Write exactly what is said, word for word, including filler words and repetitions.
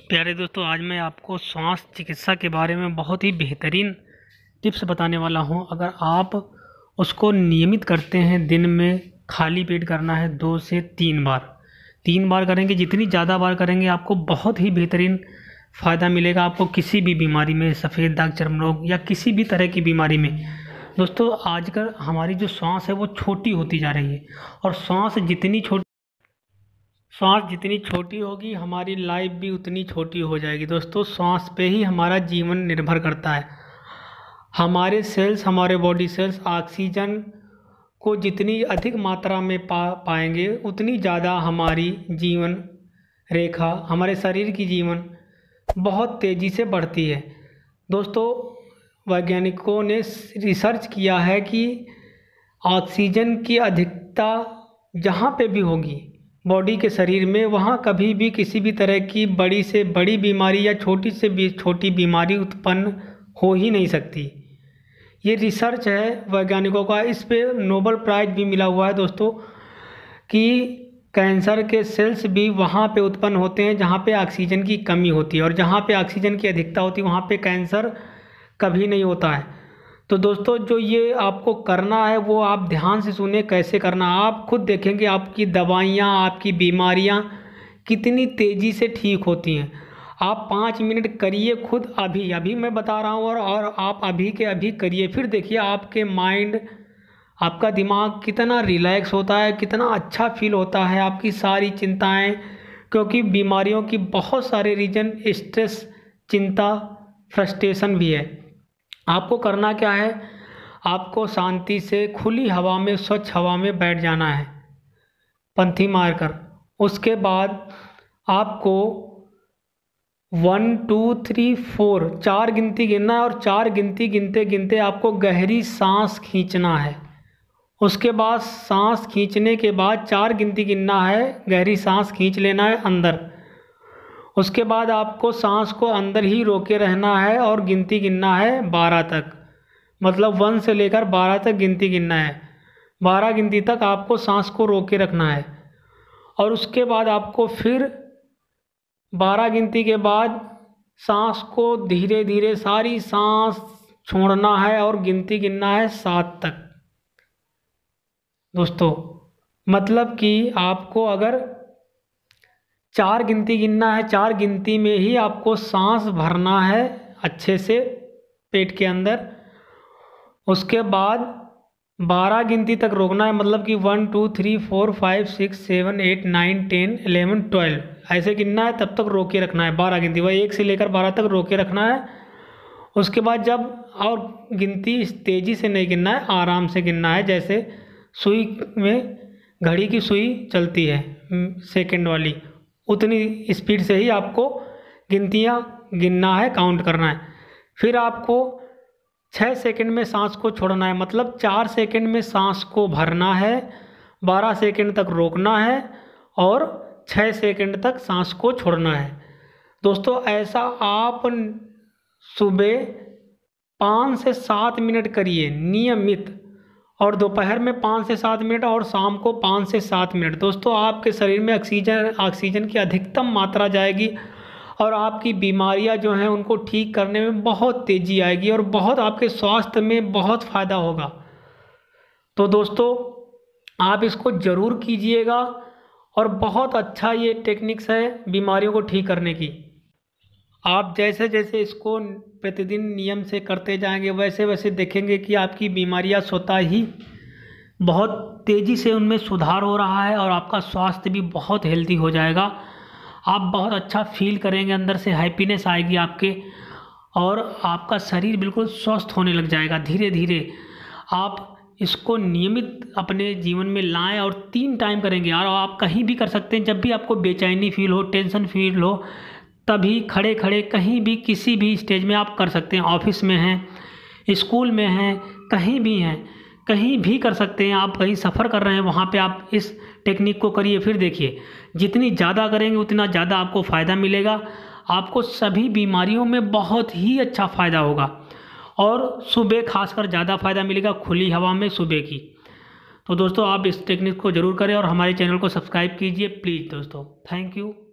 प्यारे दोस्तों, आज मैं आपको श्वास चिकित्सा के बारे में बहुत ही बेहतरीन टिप्स बताने वाला हूं। अगर आप उसको नियमित करते हैं, दिन में खाली पेट करना है दो से तीन बार तीन बार करेंगे। जितनी ज़्यादा बार करेंगे आपको बहुत ही बेहतरीन फ़ायदा मिलेगा। आपको किसी भी बीमारी में, सफ़ेद दाग, चर्म रोग या किसी भी तरह की बीमारी में। दोस्तों, आजकल हमारी जो श्वास है वो छोटी होती जा रही है, और श्वास जितनी छोटी श्वास जितनी छोटी होगी हमारी लाइफ भी उतनी छोटी हो जाएगी। दोस्तों, श्वास पे ही हमारा जीवन निर्भर करता है। हमारे सेल्स, हमारे बॉडी सेल्स ऑक्सीजन को जितनी अधिक मात्रा में पा पाएंगे उतनी ज़्यादा हमारी जीवन रेखा, हमारे शरीर की जीवन बहुत तेज़ी से बढ़ती है। दोस्तों, वैज्ञानिकों ने रिसर्च किया है कि ऑक्सीजन की अधिकता जहाँ पे भी होगी बॉडी के शरीर में, वहाँ कभी भी किसी भी तरह की बड़ी से बड़ी बीमारी या छोटी से भी छोटी बीमारी उत्पन्न हो ही नहीं सकती। ये रिसर्च है वैज्ञानिकों का। इस पे नोबेल प्राइज़ भी मिला हुआ है दोस्तों, कि कैंसर के सेल्स भी वहाँ पे उत्पन्न होते हैं जहाँ पे ऑक्सीजन की कमी होती है, और जहाँ पे ऑक्सीजन की अधिकता होती है वहाँ पे कैंसर कभी नहीं होता है। तो दोस्तों, जो ये आपको करना है वो आप ध्यान से सुने कैसे करना। आप खुद देखेंगे आपकी दवाइयाँ, आपकी बीमारियाँ कितनी तेज़ी से ठीक होती हैं। आप पाँच मिनट करिए खुद, अभी अभी मैं बता रहा हूँ, और और आप अभी के अभी करिए। फिर देखिए आपके माइंड, आपका दिमाग कितना रिलैक्स होता है, कितना अच्छा फील होता है। आपकी सारी चिंताएं, क्योंकि बीमारियों की बहुत सारे रीजन स्ट्रेस, चिंता, फ्रस्ट्रेशन भी है। आपको करना क्या है, आपको शांति से खुली हवा में, स्वच्छ हवा में बैठ जाना है पंथी मारकर। उसके बाद आपको वन टू थ्री फोर चार गिनती गिनना है, और चार गिनती गिनते गिनते आपको गहरी सांस खींचना है। उसके बाद सांस खींचने के बाद चार गिनती गिनना है, गहरी सांस खींच लेना है अंदर। उसके बाद आपको सांस को अंदर ही रोके रहना है और गिनती गिनना है बारह तक, मतलब वन से लेकर बारह तक गिनती गिनना है। बारह गिनती तक आपको सांस को रोके रखना है, और उसके बाद आपको फिर बारह गिनती के बाद सांस को धीरे धीरे सारी सांस छोड़ना है और गिनती गिनना है सात तक। दोस्तों, मतलब कि आपको अगर चार गिनती गिनना है, चार गिनती में ही आपको सांस भरना है अच्छे से पेट के अंदर। उसके बाद बारह गिनती तक रोकना है, मतलब कि one two three four five six seven eight nine ten eleven twelve ऐसे गिनना है, तब तक रोके रखना है बारह गिनती। वह एक से लेकर बारह तक रोके रखना है। उसके बाद जब, और गिनती तेज़ी से नहीं गिनना है, आराम से गिनना है, जैसे सुई में घड़ी की सुई चलती है सेकंड वाली, उतनी स्पीड से ही आपको गिनतियाँ गिनना है, काउंट करना है। फिर आपको छः सेकंड में सांस को छोड़ना है, मतलब चार सेकंड में सांस को भरना है, बारह सेकंड तक रोकना है, और छः सेकंड तक सांस को छोड़ना है। दोस्तों, ऐसा आप सुबह पाँच से सात मिनट करिए नियमित, और दोपहर में पाँच से सात मिनट, और शाम को पाँच से सात मिनट। दोस्तों, आपके शरीर में ऑक्सीजन ऑक्सीजन की अधिकतम मात्रा जाएगी, और आपकी बीमारियां जो हैं उनको ठीक करने में बहुत तेज़ी आएगी, और बहुत आपके स्वास्थ्य में बहुत फ़ायदा होगा। तो दोस्तों, आप इसको ज़रूर कीजिएगा, और बहुत अच्छा ये टेक्निक्स है बीमारियों को ठीक करने की। आप जैसे जैसे इसको प्रतिदिन नियम से करते जाएंगे, वैसे वैसे देखेंगे कि आपकी बीमारियां स्वतः ही बहुत तेज़ी से उनमें सुधार हो रहा है, और आपका स्वास्थ्य भी बहुत हेल्दी हो जाएगा। आप बहुत अच्छा फील करेंगे, अंदर से हैप्पीनेस आएगी आपके, और आपका शरीर बिल्कुल स्वस्थ होने लग जाएगा धीरे धीरे। आप इसको नियमित अपने जीवन में लाएं, और तीन टाइम करेंगे। और आप कहीं भी कर सकते हैं, जब भी आपको बेचैनी फील हो, टेंशन फील हो, तभी खड़े खड़े कहीं भी किसी भी स्टेज में आप कर सकते हैं। ऑफिस में हैं, स्कूल में हैं, कहीं भी हैं, कहीं भी कर सकते हैं। आप कहीं सफ़र कर रहे हैं, वहाँ पे आप इस टेक्निक को करिए। फिर देखिए, जितनी ज़्यादा करेंगे उतना ज़्यादा आपको फ़ायदा मिलेगा। आपको सभी बीमारियों में बहुत ही अच्छा फ़ायदा होगा, और सुबह खासकर ज़्यादा फ़ायदा मिलेगा, खुली हवा में सुबह की। तो दोस्तों, आप इस टेक्निक को ज़रूर करें, और हमारे चैनल को सब्सक्राइब कीजिए प्लीज़ दोस्तों। Thank you.